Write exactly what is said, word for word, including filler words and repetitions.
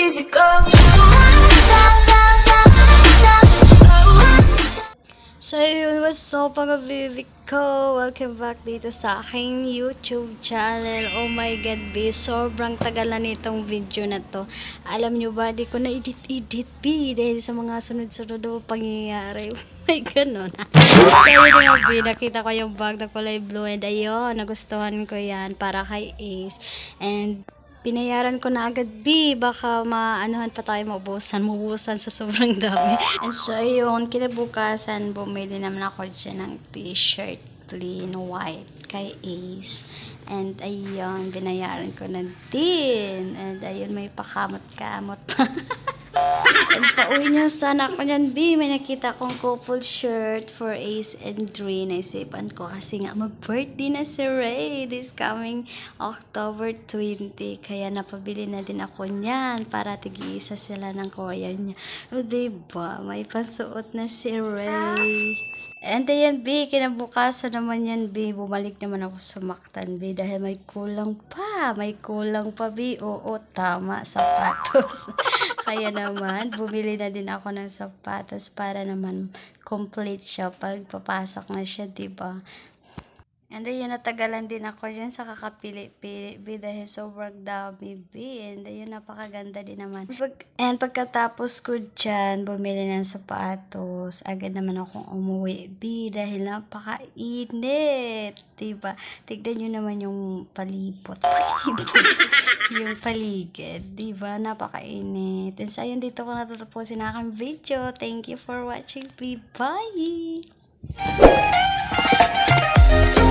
easy go. So yun, what's up mga baby ko? Welcome back dito sa aking YouTube channel. Oh my god, B, sobrang tagal na nitong video na to. Alam nyo ba, di ko na edit-edit, B, dahil sa mga sunod-sunod na pangyayari. Oh my ganon. So yun nga, B, nakita ko yung bag na kulay blue and ayun, nagustuhan ko yan para kay Ace. And pinayaran ko na agad, B. Baka maanuhan pa tayo, maubusan. Maubusan sa sobrang dami. And so, yun, kinabukasan, bumili naman ako dyan ng t-shirt, plain white, kay Ace. And, ayun, binayaran ko na din. And, ayun, may pakamot-kamot pa. And pauwi niya sana ako niyan, B. May nakita kong couple shirt for Ace and Ray. Naisipan ko kasi nga mag-birthday na si Ray this coming October twentieth. Kaya napabili na din ako niyan para tig-isa sila ng kuya niya. O, diba? May pasuot na si Ray. And ayan, B, kinabukasan naman yan, B, bumalik naman ako sa Mactan, B, dahil may kulang pa, may kulang pa, B, oo, tama, sapatos. Kaya naman, bumili na din ako ng sapatos para naman complete siya pag papasok na siya, diba? And ayun, natagalan din ako dyan sa kakapili-pili, B, dahil sobrang dami, B. And ayun, napakaganda din naman. Pag, and pagkatapos ko dyan, bumili ng sapatos, agad naman akong umuwi, B, dahil napakainit, diba? Tignan nyo naman yung palipot, palipot, yung paligid, diba? Napakainit. And so, ayun, dito ko natatapusin na aking video. Thank you for watching, B. Bye!